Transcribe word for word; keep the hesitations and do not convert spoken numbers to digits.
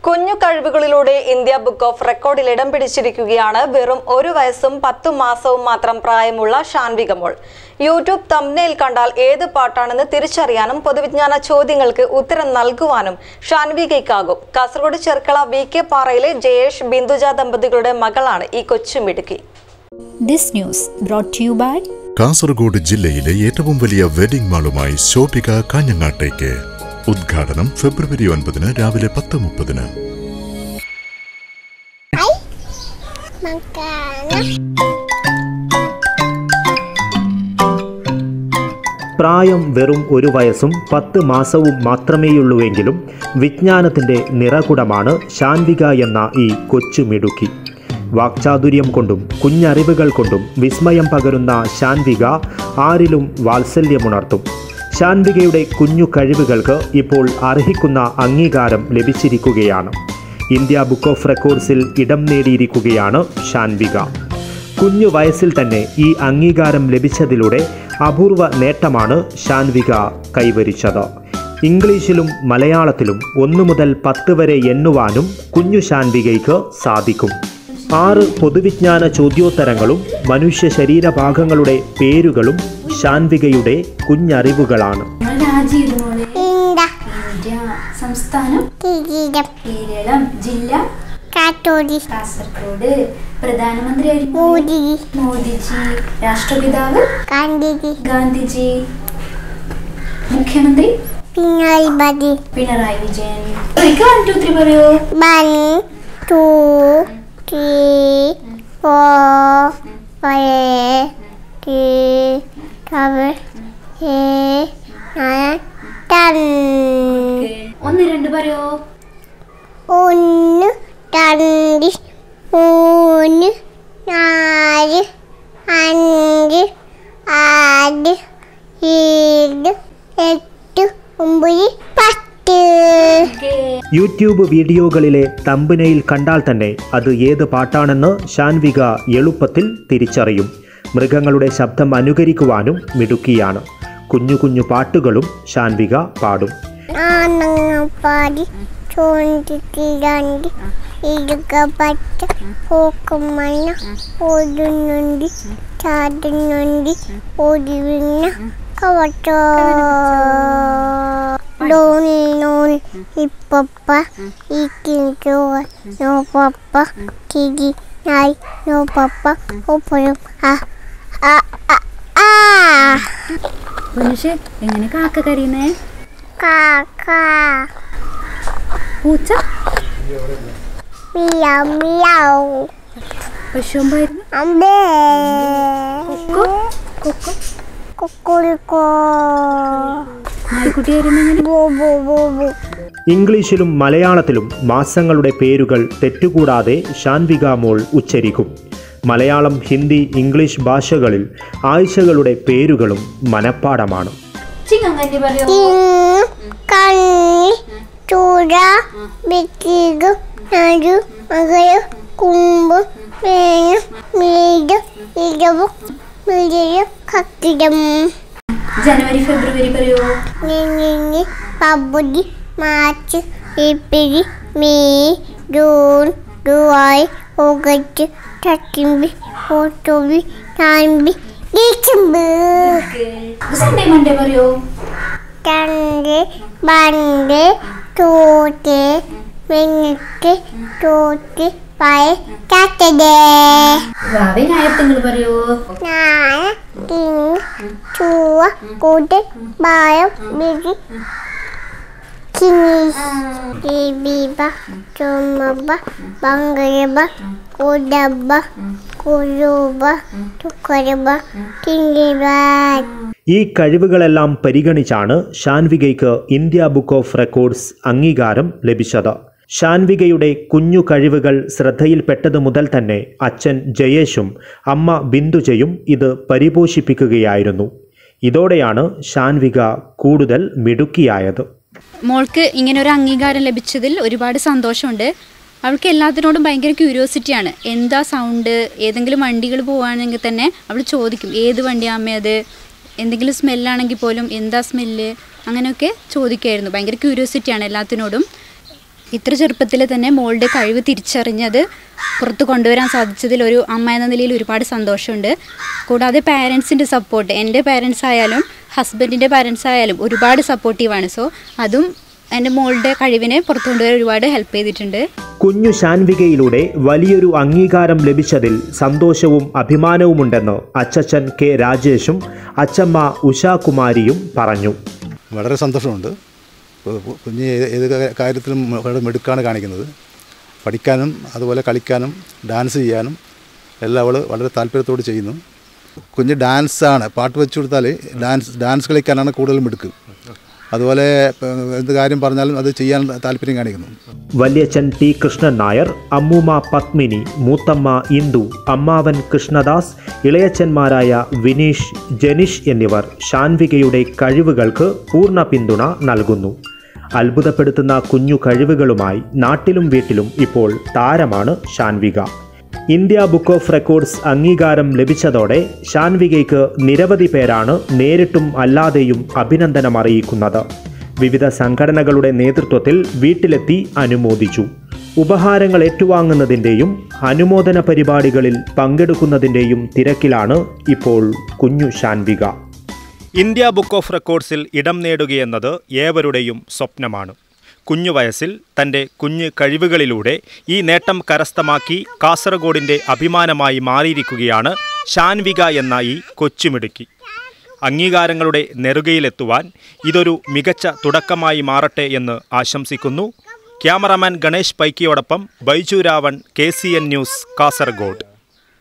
കുഞ്ഞു കഴിവുകളിലൂടെ India Book of റെക്കോർഡിൽ ഇടം പിടിച്ചിരിക്കുകയാണ് വെറും ഒരു വയസ്സും പത്തു മാസവും മാത്രം പ്രായമുള്ള ഷാൻവിക മോൾ. യൂട്യൂബ് തംബ്നെയിൽ കണ്ടാൽ ഏത് പാട്ടാണെന്ന് തിരിച്ചറിയാനും പൊതുവിജ്ഞാന ചോദ്യങ്ങൾക്ക് ഉത്തരം നൽകുവാനും ഷാൻവികയ്ക്കാകും. കാസർഗോഡ് ചെർക്കള വി കെ പാറയിലെ ജയേഷ് ബിന്ദുജ ദമ്പതികളുടെ മകളാണ് ഈ കൊച്ചുമിടുക്കി. This news brought to you by Kasaragod ജില്ലയിലെ ഏറ്റവും വലിയ വെഡിംഗ് മാളുമായി ശോഭിക കാഞ്ഞങ്ങാട്ടേക്ക്. ഉദ്ഘാടനം ഫെബ്രുവരി ഒൻപതിന് രാവിലെ പത്ത് മുപ്പതിന്. പ്രായം വെറും ഒരു വയസ്സും പത്ത് മാസവും മാത്രമേയുള്ളൂവെങ്കിലും വിജ്ഞാനത്തിൻ്റെ നിറകുടമാണ് ഷാൻവിക എന്ന ഈ കൊച്ചുമിടുക്കി. വാക്ചാതുര്യം കൊണ്ടും കുഞ്ഞറിവുകൾ കൊണ്ടും വിസ്മയം പകരുന്ന ഷാൻവിക ആരിലും വാത്സല്യമുണർത്തും. ഷാൻവികയുടെ കുഞ്ഞു കഴിവുകൾക്ക് ഇപ്പോൾ അർഹിക്കുന്ന അംഗീകാരം ലഭിച്ചിരിക്കുകയാണ്. ഇന്ത്യ ബുക്ക് ഓഫ് റെക്കോർഡ്സിൽ ഇടം നേടിയിരിക്കുകയാണ് ഷാൻവിക. കുഞ്ഞു വയസ്സിൽ തന്നെ ഈ അംഗീകാരം ലഭിച്ചതിലൂടെ അപൂർവ നേട്ടമാണ് ഷാൻവിക കൈവരിച്ചത്. ഇംഗ്ലീഷിലും മലയാളത്തിലും ഒന്നു മുതൽ പത്ത് വരെ എണ്ണുവാനും കുഞ്ഞു ഷാൻവികയ്ക്ക് സാധിക്കും. ആറ് പൊതുവിജ്ഞാന ചോദ്യോത്തരങ്ങളും മനുഷ്യ ശരീരഭാഗങ്ങളുടെ പേരുകളും ഷാൻവികയുടെ കുഞ്ഞറിവുകളാണ്. സംസ്ഥാനം കേരളം, ജില്ല കാസർഗോഡ്, പ്രധാനമന്ത്രി മോദിജി, രാഷ്ട്രപിതാവ് ഗാന്ധിജി, മുഖ്യമന്ത്രി Pinarayi Vijayan. One two three പറയൂ. One two three, four, five, six, seven, eight, nine, ten. ഒന്ന് രണ്ട് പറയോ. ഒന്ന് രണ്ട് മൂന്ന് നാല് അഞ്ച് ആറ് ഏഴ് എട്ട് ഒമ്പത് പത്ത്. യൂട്യൂബ് വീഡിയോകളിലെ തംബ്നെയിൽ കണ്ടാൽ തന്നെ അത് ഏത് പാട്ടാണെന്ന് ഷാൻവിക എളുപ്പത്തിൽ തിരിച്ചറിയും. മൃഗങ്ങളുടെ ശബ്ദം അനുകരിക്കുവാനും മിടുക്കിയാണ്. കുഞ്ഞു കുഞ്ഞു പാട്ടുകളും ഷാൻവിക പാടും. Doni non ipapa ikinto no papa kigi nai no papa oporo a a a a. മനുഷ്യ എങ്ങനെ കാക്ക കരയുന്നേ? കാക്ക. പൂച്ച മിയാവ് മിയാവ്. പശുമ്പായിരുന്നു. അമ്പേ. കൊക്കോ കൊക്കോ കൊക്കോരിക്കോ. ഇംഗ്ലീഷിലും മലയാളത്തിലും മാസങ്ങളുടെ പേരുകൾ തെറ്റുകൂടാതെ ഷാൻവിക മോൾ ഉച്ചരിക്കും. മലയാളം, ഹിന്ദി, ഇംഗ്ലീഷ് ഭാഷകളിൽ ആഴ്ചകളുടെ പേരുകളും മനപ്പാടമാണ്. ജനുവരി ഫെബ്രുവരി പറയൂ. ഫെബ്രുവരി March April May June July August September October November December. Sunday Monday പറയൂ. Sunday Monday Tuesday Wednesday Thursday Friday Saturday. വാവേ ഞായർ തിങ്കൾ പറയൂ. ഞായർ തിങ്കൾ ചൊവ്വ ബുധൻ വ്യാഴം വെള്ളി ശനി രവിവാ ചൊവ്വ മംഗളവാ ബുധവാ ഗുരുവാ ശുക്രവാ തിങ്കളവാ. ഈ കഴിവുകളെല്ലാം പരിഗണിച്ചാണ് ഷാൻവികയ്ക്ക് ഇന്ത്യ ബുക്ക് ഓഫ് റെക്കോർഡ്സ് അംഗീകാരം ലഭിച്ചത്. ഷാൻവികയുടെ കുഞ്ഞു കഴിവുകൾ ശ്രദ്ധയിൽപ്പെട്ടതു മുതൽ തന്നെ അച്ഛൻ ജയേഷും അമ്മ ബിന്ദുജയും ഇത് പരിപോഷിപ്പിക്കുകയായിരുന്നു. ഇതോടെയാണ് ഷാൻവിക കൂടുതൽ മിടുക്കിയായത്. മോൾക്ക് ഇങ്ങനെ ഒരു അംഗീകാരം ലഭിച്ചതിൽ ഒരുപാട് സന്തോഷമുണ്ട്. അവൾക്ക് എല്ലാത്തിനോടും ഭയങ്കര ക്യൂരിയോസിറ്റിയാണ്. എന്താ സൗണ്ട്, ഏതെങ്കിലും വണ്ടികൾ പോവുകയാണെങ്കിൽ തന്നെ അവൾ ചോദിക്കും ഏത് വണ്ടിയാമ്മേ അത്, എന്തെങ്കിലും സ്മെല്ലാണെങ്കിൽ പോലും എന്താ സ്മെല്ല്, അങ്ങനെയൊക്കെ ചോദിക്കുമായിരുന്നു. ഭയങ്കര ക്യൂരിയോസിറ്റിയാണ് എല്ലാത്തിനോടും. ഇത്ര ചെറുപ്പത്തിൽ തന്നെ മോളുടെ കഴിവ് തിരിച്ചറിഞ്ഞത് പുറത്ത് കൊണ്ടുവരാൻ സാധിച്ചതിൽ ഒരു അമ്മ എന്ന നിലയിൽ ഒരുപാട് സന്തോഷമുണ്ട്. കൂടാതെ പാരൻസിൻ്റെ സപ്പോർട്ട്, എൻ്റെ പാരൻസ് ആയാലും ഹസ്ബൻഡിൻ്റെ പാരൻസ് ആയാലും ഒരുപാട് സപ്പോർട്ടീവാണ്. സോ അതും എൻ്റെ മോളുടെ കഴിവിനെ പുറത്തു കൊണ്ടുവരാൻ ഒരുപാട് ഹെൽപ്പ് ചെയ്തിട്ടുണ്ട്. കുഞ്ഞു ശാൻവികയിലൂടെ വലിയൊരു അംഗീകാരം ലഭിച്ചതിൽ സന്തോഷവും അഭിമാനവുമുണ്ടെന്ന് അച്ചച്ചൻ കെ രാജേഷും അച്ചമ്മ ഉഷാകുമാരിയും പറഞ്ഞു. വളരെ സന്തോഷമുണ്ട്. കുഞ്ഞ് ഏത് കാര്യത്തിലും വളരെ മിടുക്കാണ് കാണിക്കുന്നത്. പഠിക്കാനും അതുപോലെ കളിക്കാനും ഡാൻസ് ചെയ്യാനും എല്ലാം അവൾ വളരെ താല്പര്യത്തോട് ചെയ്യുന്നു. കുഞ്ഞ് ഡാൻസാണ്, പാട്ട് വെച്ചു കൊടുത്താൽ ഡാൻസ് ഡാൻസ് കളിക്കാനാണ് കൂടുതലും മിടുക്ക്. അതുപോലെ എന്ത് കാര്യം പറഞ്ഞാലും അത് ചെയ്യാൻ താല്പര്യം കാണിക്കുന്നു. വല്യച്ഛൻ ടി കൃഷ്ണൻ നായർ, അമ്മൂമ്മ പത്മിനി, മൂത്തമ്മ ഇന്ദു, അമ്മാവൻ കൃഷ്ണദാസ്, ഇളയച്ചന്മാരായ വിനീഷ്, ജനിഷ് എന്നിവർ ശാൻവികയുടെ കഴിവുകൾക്ക് പൂർണ്ണ പിന്തുണ നൽകുന്നു. അത്ഭുതപ്പെടുത്തുന്ന കുഞ്ഞു കഴിവുകളുമായി നാട്ടിലും വീട്ടിലും ഇപ്പോൾ താരമാണ് Shanvika. India Book of Records അംഗീകാരം ലഭിച്ചതോടെ ശാൻവികയ്ക്ക് നിരവധി പേരാണ് നേരിട്ടും അല്ലാതെയും അഭിനന്ദനം അറിയിക്കുന്നത്. വിവിധ സംഘടനകളുടെ നേതൃത്വത്തിൽ വീട്ടിലെത്തി അനുമോദിച്ചു. ഉപഹാരങ്ങൾ ഏറ്റുവാങ്ങുന്നതിൻ്റെയും അനുമോദന പരിപാടികളിൽ പങ്കെടുക്കുന്നതിൻ്റെയും തിരക്കിലാണ് ഇപ്പോൾ കുഞ്ഞു ശാൻവിക. ഇന്ത്യ ബുക്ക് ഓഫ് റെക്കോർഡ്സിൽ ഇടം നേടുകയെന്നത് ഏവരുടെയും സ്വപ്നമാണ്. കുഞ്ഞു വയസ്സിൽ തൻ്റെ കുഞ്ഞ് കഴിവുകളിലൂടെ ഈ നേട്ടം കരസ്ഥമാക്കി കാസർഗോഡിൻ്റെ അഭിമാനമായി മാറിയിരിക്കുകയാണ് ശാൻവിക എന്ന ഈ കൊച്ചുമിടുക്കി. അംഗീകാരങ്ങളുടെ നെറുകയിലെത്തുവാൻ ഇതൊരു മികച്ച തുടക്കമായി മാറട്ടെ എന്ന് ആശംസിക്കുന്നു. ക്യാമറാമാൻ ഗണേഷ് പൈക്കിയോടൊപ്പം Baiju Ravan, K C N news, Kasaragod.